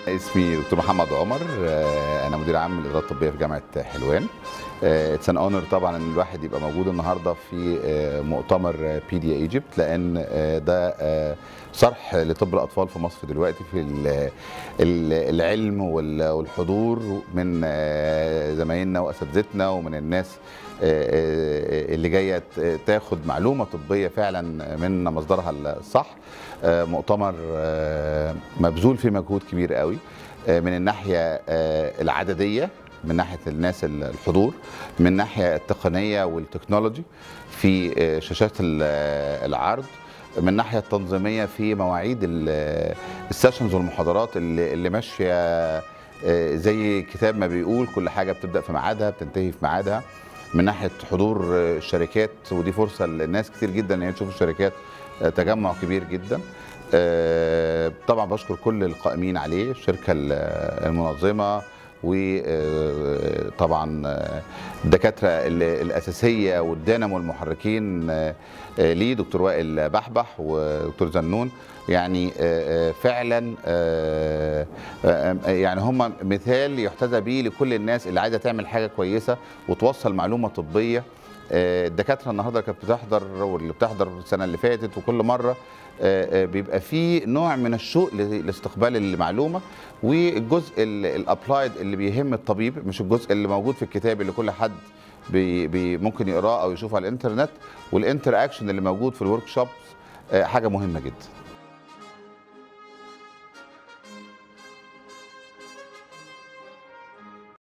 اسمي دكتور محمد عمر. انا مدير عام الاداره الطبيه في جامعه حلوان. اتس ان اونر طبعا ان الواحد يبقى موجود النهارده في مؤتمر بيديا ايجيبت، لان ده صرح لطب الاطفال في مصر دلوقتي في العلم والحضور من زمايلنا واساتذتنا ومن الناس اللي جايه تاخد معلومه طبيه فعلا من مصدرها الصح. مؤتمر مبذول فيه مجهود كبير قوي من الناحيه العدديه، من ناحيه الناس الحضور، من الناحيه التقنيه والتكنولوجي في شاشات العرض، من الناحيه التنظيميه في مواعيد السيشنز والمحاضرات اللي ماشيه زي كتاب ما بيقول، كل حاجه بتبدا في ميعادها بتنتهي في ميعادها. من ناحيه حضور الشركات، ودي فرصه للناس كتير جدا ان هي تشوف الشركات، تجمع كبير جدا. طبعا بشكر كل القائمين عليه، الشركه المنظمه، وطبعا الدكاتره الاساسيه والدينامو المحركين ليه، دكتور وائل بحبح ودكتور زنون. يعني فعلا يعني هم مثال يحتذى به لكل الناس اللي عايزه تعمل حاجه كويسه وتوصل معلومه طبيه. الدكاتره النهارده كانت بتحضر واللي بتحضر السنه اللي فاتت، وكل مره بيبقى في نوع من الشوق لاستقبال المعلومه، والجزء الابلايد اللي بيهم الطبيب، مش الجزء اللي موجود في الكتاب اللي كل حد ممكن يقراه او يشوفه على الانترنت، والانتر اكشن اللي موجود في الورك شوبس حاجه مهمه جدا.